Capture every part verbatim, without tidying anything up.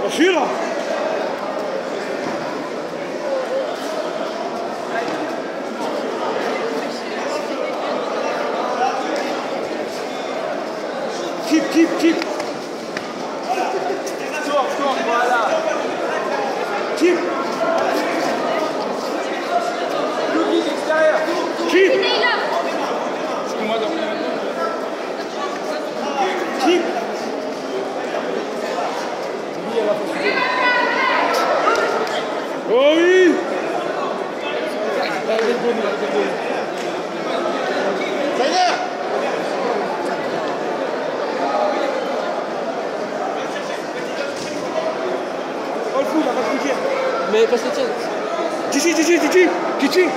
suis là. Keep, keep, keep. Tour, tour, voilà. Keep. Louis extérieur. Keep. Excuse-moi donc. Keep. Oh oui. Oh le fou, il a pas de piquer. Mais passe le tien. Gigi, Gigi, Gigi, Gigi.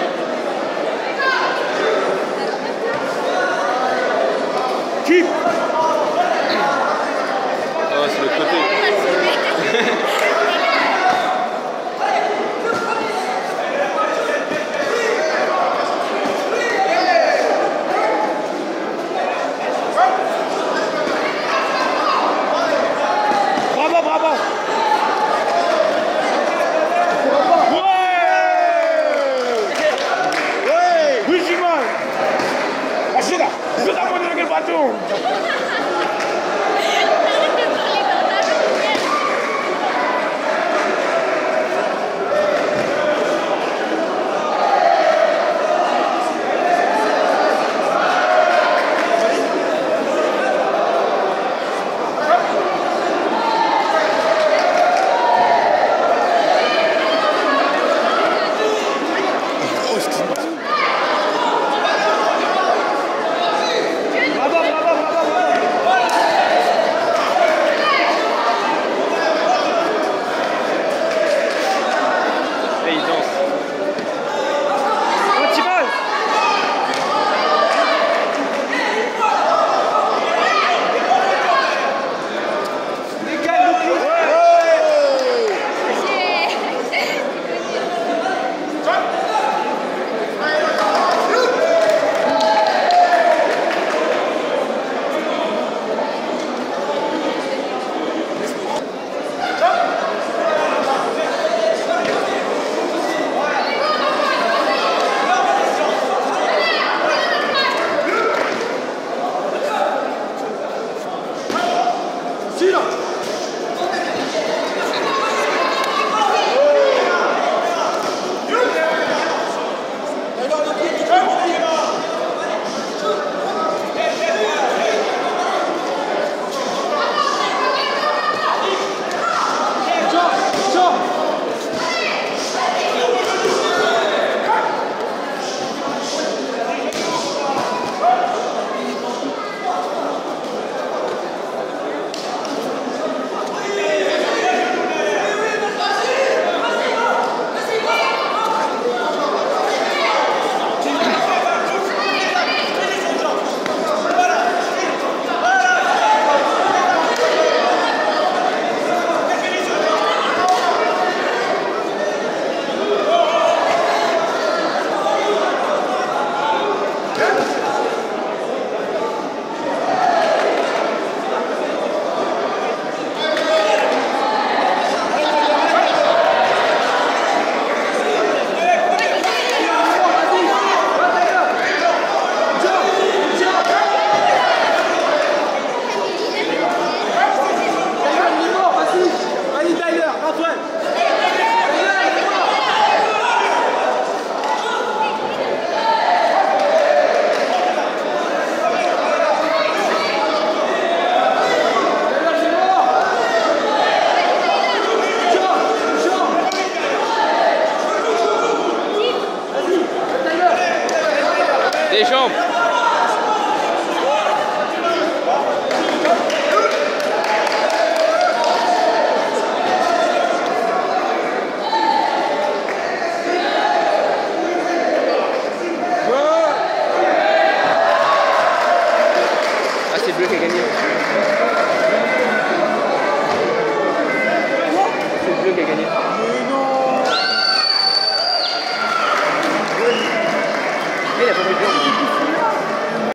Keep. Oh, c'est le côté. Bravo, bravo. Ouais. Oui, Simon. Ajuda. Ajuda a poner aquele batom. Deschamps. Ah, c'est Bleu qui a gagné.